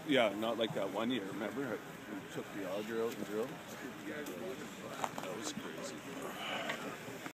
Yeah, not like that one year. Remember, we took the auger out and drilled.